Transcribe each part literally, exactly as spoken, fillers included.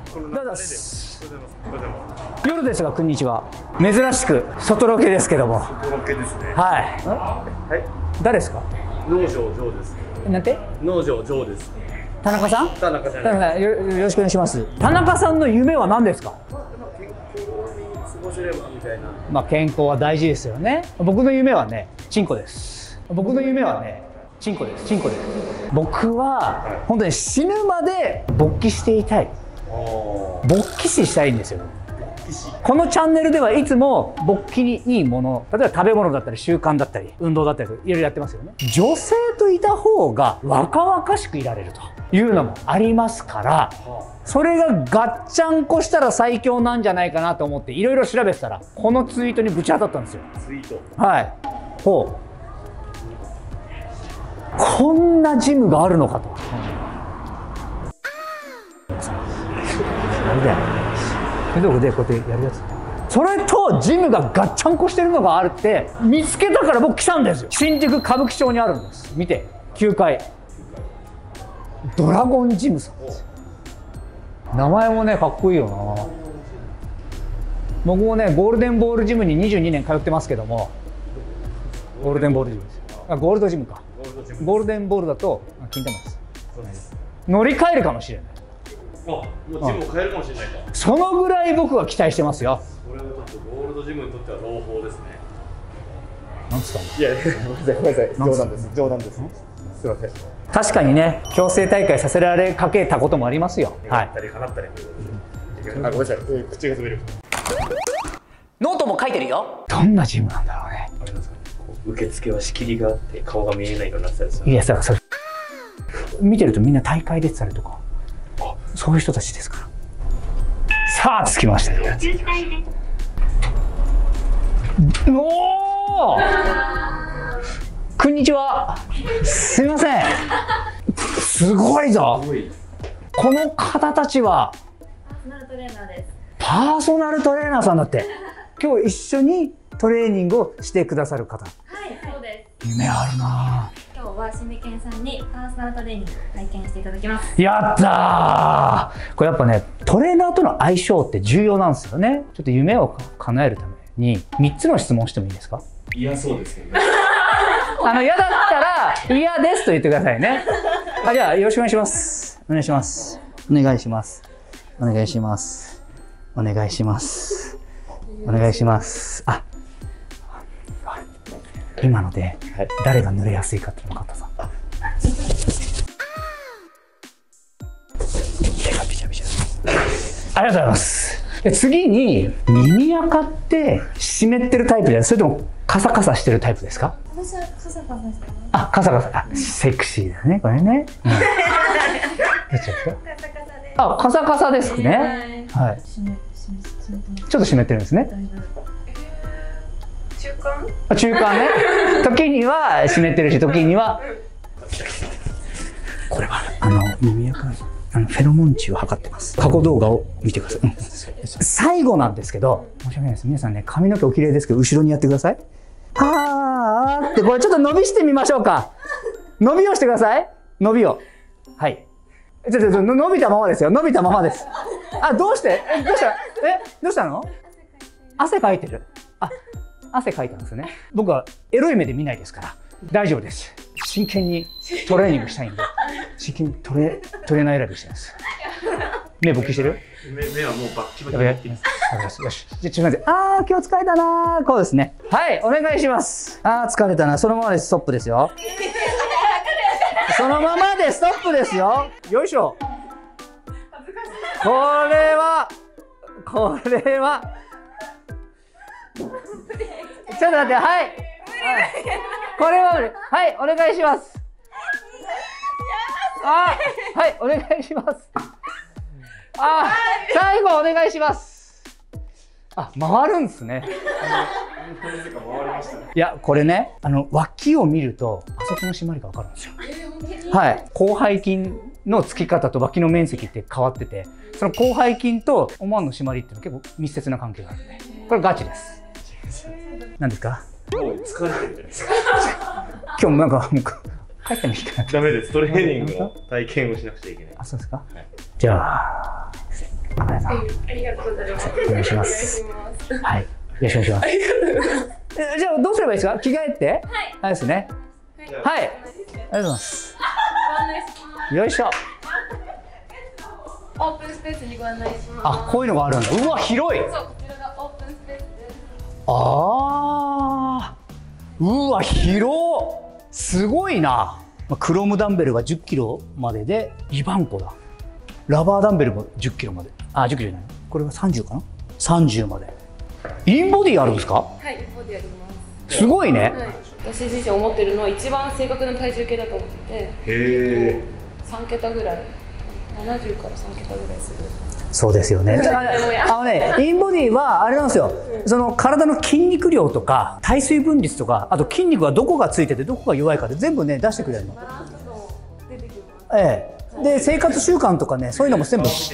この流れで。おはようございます。おはようございます。 夜ですが、こんにちは。珍しく外ロケですけども。 外ロケですね。 はい。 はい。 誰ですか？ 農場ジョーです。 なんて？ 農場ジョーです。 田中さん？ 田中さん。 田中さん、よ、よろしくお願いします。田中さんの夢は何ですか？ 健康に過ごせればみたいな。 まあ健康は大事ですよね。僕の夢はね、チンコです。僕の夢はね、チンコです。チンコです。僕は本当に死ぬまで勃起していたい。勃起死したいんですよ。このチャンネルではいつも勃起にいいもの、例えば食べ物だったり習慣だったり運動だったりいろいろやってますよね。女性といた方が若々しくいられるというのもありますから、それがガッチャンコしたら最強なんじゃないかなと思っていろいろ調べてたら、このツイートにぶち当たったんですよ。 ツイート。 はい。ほう。こんなジムがあるのかと。あれだよ。でこうやってやるやつ。それとジムがガッチャンコしてるのがあるって見つけたから僕来たんですよ。新宿歌舞伎町にあるんです。見て、きゅうかいドラゴンジムさんですよ。名前もねかっこいいよな。僕もねゴールデンボールジムににじゅうにねん通ってますけども、ゴールデンボールジムですよ。あ、ゴールドジムか。ゴールデンボールだと金玉です。乗り換えるかもしれない。 あ、もうジムを変えるかもしれないか。 そのぐらい僕は期待してますよ。 これはちょっとゴールドジムにとっては朗報ですね。 なんつったの？ いや、ごめんなさい、ごめんなさい、冗談です、冗談です。すみません。 確かにね、強制大会させられかけたこともありますよ。はい。 あ、ごめんなさい、口が滑る。 ノートも書いてるよ。どんなジムなんだろうね。 受付は仕切りがあって顔が見えないようになってたりする。 いや、さ、それ見てるとみんな大会出てたりとか、そういう人たちですから。さあ着きましたよ。おお。こんにちは。すみません。すごいぞ。この方たちはパーソナルトレーナーです。 パーソナルトレーナーさんだって。今日一緒にトレーニングをしてくださる方。 はい、そうです。 夢あるな。 今日はシミケンさんにパーソナルトレーニング体験していただきます。 やったー。これやっぱね、トレーナーとの相性って重要なんですよね。ちょっと夢を叶えるためにみっつの質問してもいいですか？ 嫌そうですけどね。 あの嫌だったら嫌ですと言ってくださいね。あ、じゃあよろしくお願いします。お願いします。お願いします。お願いします。お願いします。お願いします。あ、今ので誰が濡れやすいかって分かったさ。手がびちゃびちゃ。ありがとうございます。で次に耳垢って湿ってるタイプです。それともカサカサしてるタイプですか？ 私はカサカサしてます。 あ、カサカサ。あ、セクシーだね、これね。うん、どっちですか？ カサカサです。 あ、カサカサですね。はい。ちょっと湿ってるんですね。 中間？ あ、中間ね。時には湿ってるし、時には。これはあの耳垢、あのフェロモン値を測ってます。過去動画を見てください。うん、最後なんですけど、申し訳ないです。皆さんね、髪の毛お綺麗ですけど、後ろにやってください。あーって、これちょっと伸びしてみましょうか。伸びをしてください。伸びを。はい。ちょっと伸びたままですよ。伸びたままです。あ、どうして？え、どうした？え、どうしたの？汗かいてる。あ、汗かいたんですね。僕はエロい目で見ないですから大丈夫です。真剣にトレーニングしたいんで、真剣にトレトレーナー選びしてます。目勃起してる？ 目目はもうバッキバキやってます。よし。じゃあちょっと待って。ああ、今日疲れたな。こうですね。はい、お願いします。ああ、疲れたな。そのままでストップですよ。そのままでストップですよ。よいしょ。これは、これは。ちょっと待って、はい。これは、はい、お願いします。あ、はい、お願いします。あ、最後お願いします。あ、回るんですね。いや、これね、あの脇を見るとあそこの締まりがわかるんですよ。はい、広背筋のつき方と脇の面積って変わってて、その広背筋と思わぬ締まりっていうのは結構密接な関係があるんで、これガチです。何ですか？ もう疲れてるじゃないですか。 今日なんか帰ってもいいかな。 ダメです。トレーニングの体験をしなくちゃいけない。 あ、そうですか。 はい、 じゃあ赤さん。 ありがとうございます。 お願いします。はい。よろしくお願いします。えじゃあどうすればいいですか？着替えて。はい。あれですね。はい。ありがとうございます。よいしょ。 オープンスペースにご案内します。 あ、こういうのがあるんだ。うわ、広い。 そう、こちらがオープンスペースです。 ああ。うわ、広。すごいな。クロムダンベルがじゅっキロまででにばんこだ。ラバーダンベルもじゅっキロまで。あ、じゅっキロじゃない。これがさんじゅうかな。さんじゅうまで。インボディあるんですか？ はい、インボディあります。 すごいね。 はい、私自身思ってるのは一番正確な体重計だと思ってて。へえ。 さんけたぐらい。ななじゅうからさんけたぐらいする。 そうですよね。あのね、インボディはあれなんですよ。その体の筋肉量とか体水分率とか、あと筋肉がどこがついててどこが弱いかで全部ね出してくれるの。ええ。で生活習慣とかね、そういうのも全部。筋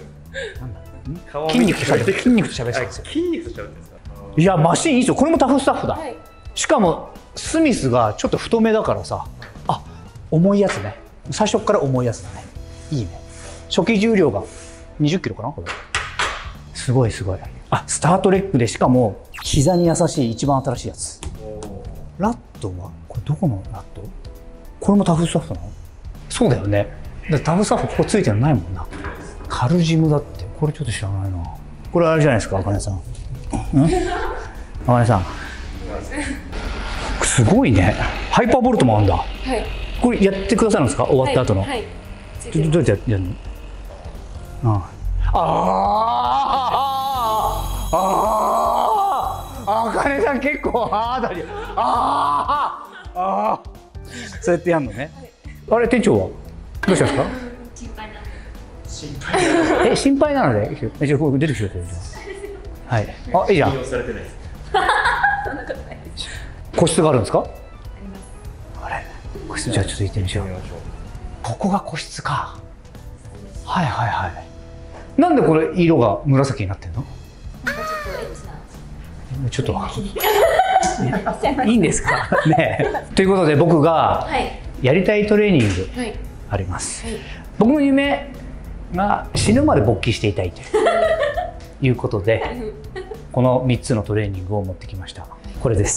肉と喋って筋肉と喋ってるんですよ。 筋肉と喋ってるんですか？ いやマシンいいですよ。これもタフスタッフだ。しかもスミスがちょっと太めだからさ、あ、重いやつね。最初から重いやつだね。いいね。初期重量がにじゅっキロかなこれ。すごいすごい。あ、スタートレックでしかも膝に優しい一番新しいやつ。ラットはこれどこのラット？これもタフスタッフなの？そうだよね。だタフスタッフここついてるのないもんな。カルジムだって。これちょっと知らないな。これあれじゃないですか、あかねさん。うん？あかねさん。すごいね。ハイパーボルトもあるんだ。はい。これやってくださるんですか？終わった後の。はい。はい、どどうやってやるの？ああ。ああ。ああ。あかねさん結構ああだり。ああ。ああ。そうやってやるのね。はい、あれ店長はどうしたんですか？ 心配なの。 心配。 え心配なので。えじゃあここ出てきてくれてる。はい。あいいじゃん。 信用されてないです。 個室があるんですか？ あります。 あれ。個室じゃあちょっと行ってみましょう。ここが個室か。はいはいはい。なんでこれ色が紫になってんの？ なんかちょっとエッチな。 ちょっといいんですかね。ということで僕がやりたいトレーニングあります。はいはい、僕の夢が死ぬまで勃起していたいということでこのみっつのトレーニングを持ってきました。これです。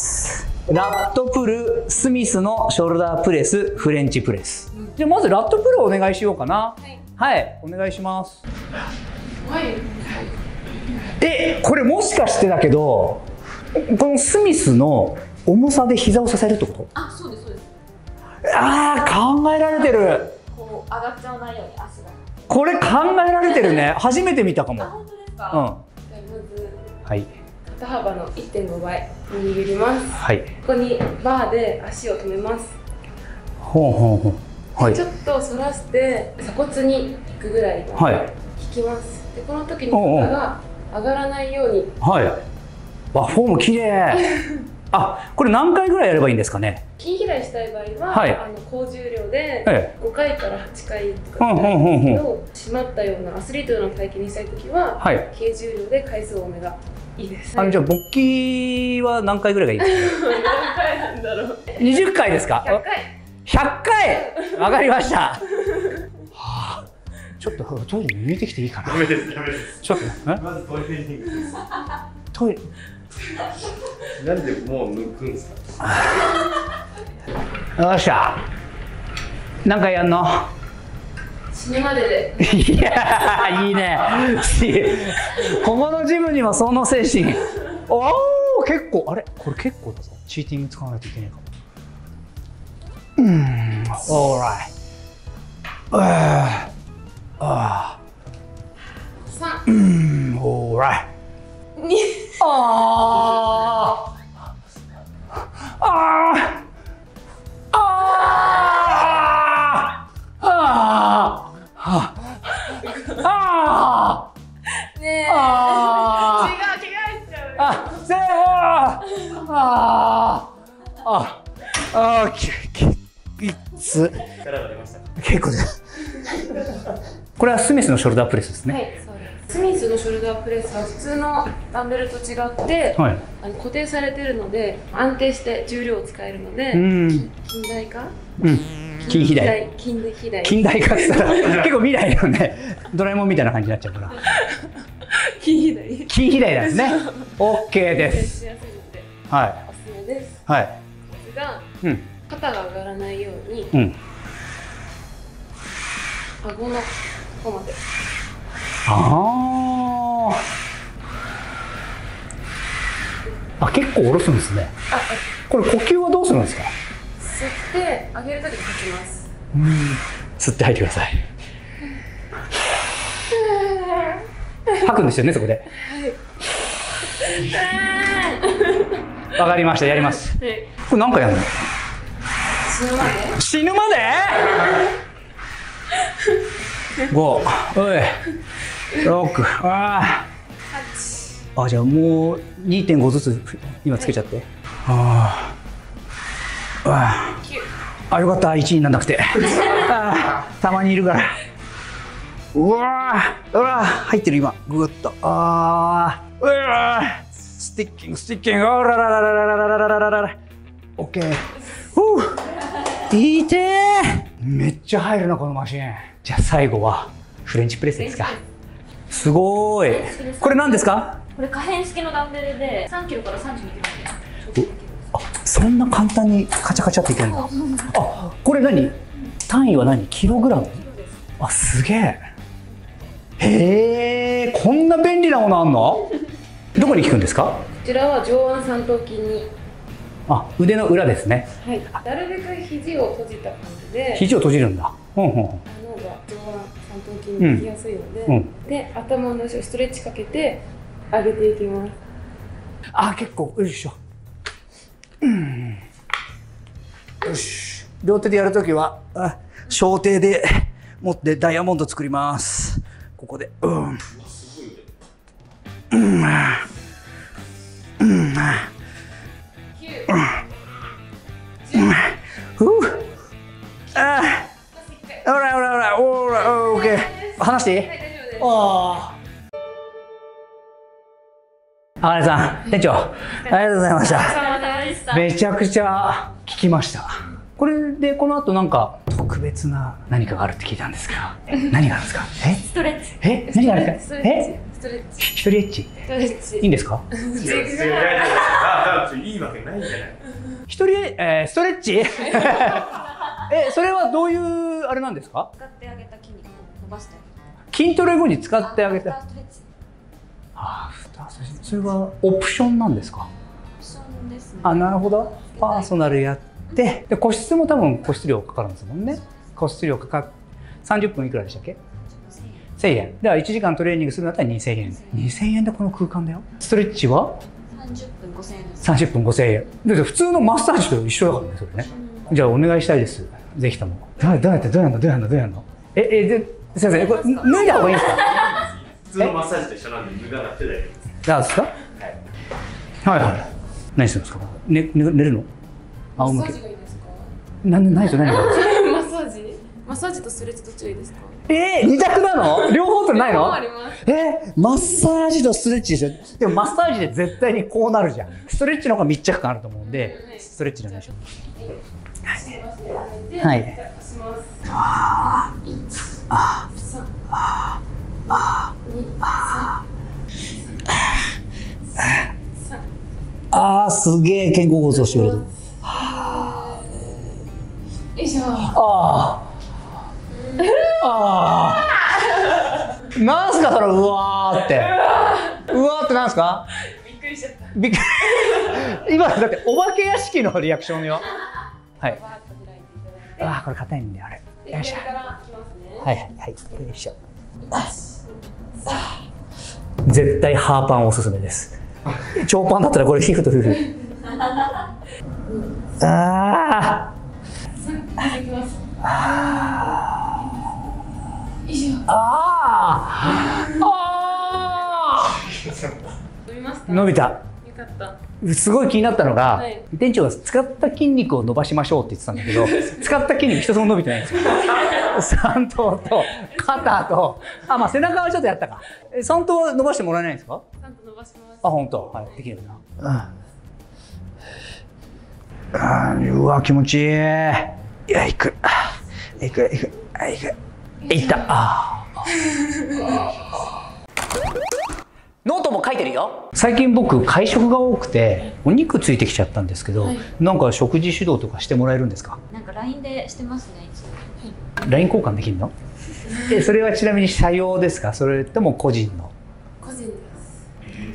ラットプル、スミスのショルダープレス、フレンチプレス。じゃあまずラットプルをお願いしようかな。はい、はい、お願いします。はい。え、これもしかしてだけど、このスミスの重さで膝を支えるってこと？ あ、そうですそうです。 ああ、考えられてる。 こう上がっちゃわないように足が。 これ考えられてるね。初めて見たかも。 あ、本当ですか？うん。じゃあまず、 はい。 肩幅の いってんご 倍握ります。はい。ここにバーで足を止めます。 ほうほうほう。はい、ちょっと反らせて鎖骨にいくぐらいまで引きます。でこの時に肩が上がらないように。はい。あ、フォーム綺麗。あ、これ何回ぐらいやればいいんですかね。筋肥大したい場合は、はい、あの高重量でごかいからはちかいとかやるんですけど、締まったようなアスリートの体型にしたい時は、はい、軽重量で回数多めがいいです。あのじゃあ勃起は何回ぐらいがいいですか。何回なんだろう。 にじゅっかいですか。 ひゃっかい。 ひゃっかい。わかりました。はあ、ちょっとトイレに入れてきていいかな。 ダメです、ダメです。 ちょっとまずトイレに行くんです。 トイレ。 なんでもう抜くんですか。 よっしゃ。何回やんの？ 死ぬまでで。 いやー、いいね。ここのジムにもその精神。おお、結構、あれ、これ結構だぞ。チーティング使わないといけないかも。うん、オーライ。ああ。 さん。うん、オーライ。 に。 ああ。ああ。ああ。ああ。ああ。 ねえ。 ああ。 違う、着替えちゃう。 あ、せー。ああ。あ。ああ、き、き、いつ。 力が出ました。 結構です。これはスミスのショルダープレスですね。 はい、そうです。スミスのショルダープレスは普通のダンベルと違って、はい、あの固定されているので安定して重量を使えるので、うん、近代化、うん、 近肥大。 近代肥大。 近代化って言ったら結構未来のねドラえもんみたいな感じになっちゃうから。 近肥大。 近肥大なんですね。オッケーです。はい。 おすすめです。 はい。 ですが、 うん。 肩が上がらないように、 うん。 顎の方まで。 ああ。あ、結構下ろすんですね。 あ、 これ呼吸はどうするんですか？ 吸って上げるときに吐きます。 うん。吸って吐いてください。吐くんですよね、そこで。わかりました、やります。これ何回やるの？ 死ぬまで。 死ぬまで？ご、おい、ろく、ああ。あ、じゃあもう にてんご ずつ今つけちゃって。はい、ああ。あ、よかった、いちにならなくて。ああ、たまにいるから。うわー、うわー、入ってる今、ぐっと。ああ、うわー、スティッキング、スティッキング、あららららららららららら。オッケー。ふう。いてー。めっちゃ入るなこのマシン。じゃあ最後はフレンチプレスですか。すごーい。これ何ですか？ これ可変式のダンベルでさんキロからさんじゅうにキロまで。 あ、そんな簡単にカチャカチャっていけるんだ。あ、これ何？単位は何？キログラム？あ、すげえ。へえ、こんな便利なものあんの？どこに効くんですか？ こちらは上腕三頭筋に。 あ、腕の裏ですね。 はい。なるべく肘を閉じた感じで。 肘を閉じるんだ。うんうん。 脳が上腕三頭筋に効きやすいので、うんうん、で頭の後ろストレッチかけて上げていきます。 あ、結構よいしょ。うん、よし。両手でやるときはあ小手で持ってダイヤモンド作ります。ここで。うん。うん。うん。うん。ふう。ああ。ほらほらほら。おら、オッケー。話していい？はい、大丈夫です。ああ。あかねさん、店長、ありがとうございました。めちゃくちゃ聞きました。これでこの後なんか特別な何かがあるって聞いたんですけど、何があるんですか？え？ ストレッチ。 え？何があるんですか？え？ ストレッチ。 一人エッチ？ ストレッチ。 いいんですか？ いいわけないんじゃない？ 一人えー、ストレッチ？え、それはどういうあれなんですか？ 使ってあげた筋肉を伸ばしてあげる。 筋トレ後に使ってあげた。 ストレッチ。 ああ、それはオプションなんですか？ オプションですね。 あ、なるほど。パーソナルやって、で個室も多分個室料かかるんですもんね。個室料かかさんじゅっぷんいくらでしたっけ？せんえん。ではいちじかんトレーニングするんだったらにせんえん。にせんえんでこの空間だよ。ストレッチはさんじゅっぷんごせんえんです。 さんじゅっぷんごせんえん。で普通のマッサージと一緒だからね、それね。じゃあお願いしたいです。ぜひとも。どうやってどうやんのどうやんのどうやんの？ええですいません。これ脱いだ方がいいんですか？ 普通のマッサージと一緒なんで脱がなくて大丈夫です。 なんですか？はい。はいはい。何するんですか？ね、ね、寝るの？仰向け。マッサージがいいですか？なんで、何と何があるんですか？ マッサージ？マッサージとストレッチどっちがいいですか？ えー、二択なの？両方とないの？ あります。 えー、マッサージとストレッチでしょ？でもマッサージで絶対にこうなるじゃん。ストレッチの方が密着感あると思うんで、ストレッチでお願いします。はい。はい。ああ。ああ。ああ。ああ、すげえ肩甲骨をしてくれる。 よいしょ。 ああ。ああ。なんすかそのうわーって。うわーってなんすか？ びっくりしちゃった。 びっくり。今だってお化け屋敷のリアクションよ。はい。ああ、これ硬いんだよあれ。よいしょ。はいはいはい。よいしょ。絶対ハーパンおすすめです。長パンだったらこれ皮膚と皮膚。ああ。ああ。伸びた。すごい気になったのが、はい、店長が使った筋肉を伸ばしましょうって言ってたんだけど、使った筋肉一つも伸びてないんですよ。三頭と肩と、あ、まあ背中はちょっとやったか。三頭は伸ばしてもらえないんですか？ 三頭伸ばします。 あ、本当。はい、できるな。うん。あ、うわ気持ちいい。いや、いく。 いくいくいくいった。ああ。ノートも書いてるよ。最近僕会食が多くてお肉ついてきちゃったんですけど、はい、なんか食事指導とかしてもらえるんですか？ なんか ライン でしてますね、いつも。 はい、ライン 交換できるの？え、それはちなみに社用ですか？それとも個人の？ 個人です。 個人です。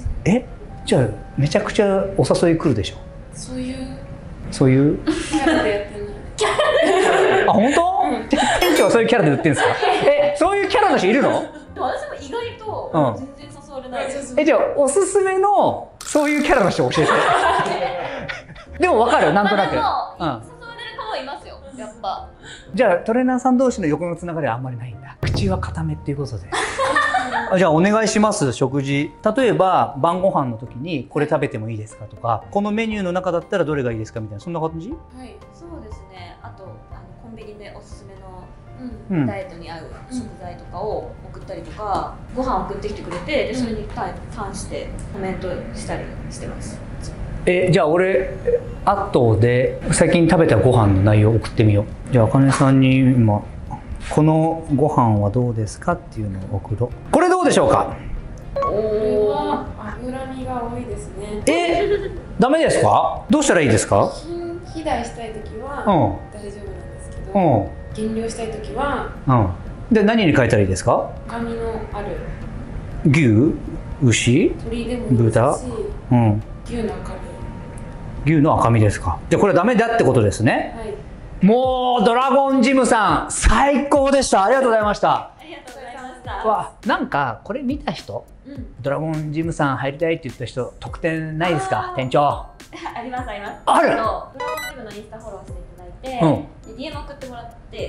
え、じゃあめちゃくちゃお誘い来るでしょ？ そういうそういうキャラでやってない。 あ、本当？うん、店長はそういうキャラで売ってるんですか？え、そういうキャラの人いるの？ でも私も意外と全然誘われないです。 うん、え、じゃあおすすめのそういうキャラの人教えて。でも分かる、なんとなく。 まあ、でも、誘われる子もいますよ、やっぱ。 じゃあトレーナーさん同士の横のつながりはあんまりないんだ。口は固めっていうことで。じゃあお願いします。食事、例えば晩ご飯の時にこれ食べてもいいですかとか、このメニューの中だったらどれがいいですかみたいな、そんな感じ？ はい、そうですね。あとあのコンビニでおすすめの、 うん、 ダイエットに合う食材とかを送ったりとか、うん、ご飯送ってきてくれて、でそれに関してコメントしたりしてます。 え、じゃあ俺後で最近食べたご飯の内容を送ってみよう。じゃああかねさんに今このご飯はどうですかっていうのを送ろう。これどうでしょうか？ これは脂身が多いですね。 え、ダメですか？どうしたらいいですか？ 肥大したいときは大丈夫なんですけど、うん、減量したいときは、 うん、で何に変えたらいいですか？ 赤身のある牛、牛、 鶏でもいいですし、うん、牛の赤身。 牛の赤身ですか？じゃあこれダメだってことですね。はい、もうドラゴンジムさん最高でした。ありがとうございました。 ありがとうございました。 わ、なんかこれ見た人、うん、ドラゴンジムさん入りたいって言った人特典ないですか？店長。 ありますあります。 ある。 ドラゴンジムのインスタフォローしていただいて、うん、で ディーエム 送ってもらって、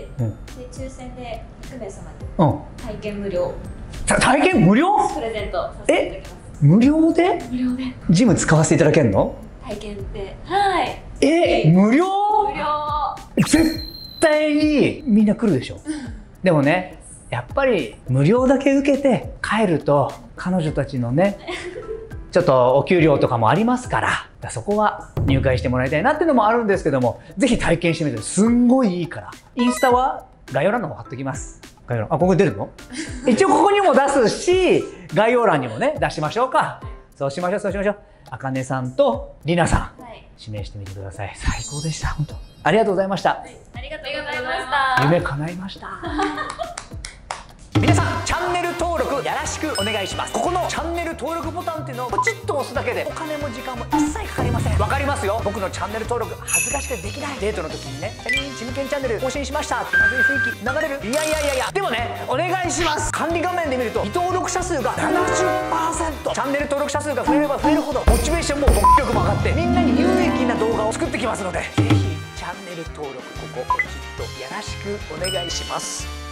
うん、で抽選でひゃくめいさまに体験無料、 うん、体験無料プレゼントさせていただきます。 無料で？無料でジム使わせていただけるの？ 体験で、はい。 え、無料？ 無料。 絶対にみんな来るでしょ。でもね、やっぱり無料だけ受けて帰ると彼女たちのねちょっとお給料とかもありますから、からそこは入会してもらいたいなっていうのもあるんですけども、ぜひ体験してみて、すんごいいいから。インスタは概要欄の方貼っときます。概要欄、あ、ここ出るの？一応ここにも出すし、概要欄にもね出しましょうか。そうしましょう、そうしましょう。あかねさんとりなさん、はい、指名してみてください。最高でした。本当ありがとうございました。はい、 ありがとうございました。 夢叶いました。皆さんチャンネル登録よろしくお願いします。ここのチャンネル登録ボタンっていうのをポチッと押すだけでお金も時間も一切かかりません。わかりますよ、僕のチャンネル登録恥ずかしくてできない。デートの時にね、チャリンチムケンチャンネル更新しましたってまずい雰囲気流れる。いやいやいやいや、でもね、お願いします。管理画面で見ると未登録者数が ななじゅっパーセント、 チャンネル登録者数が増えれば増えるほどモチベーションも動力も上がって、みんなに有益な動画を作ってきますので、ぜひチャンネル登録ここポチッとよろしくお願いします。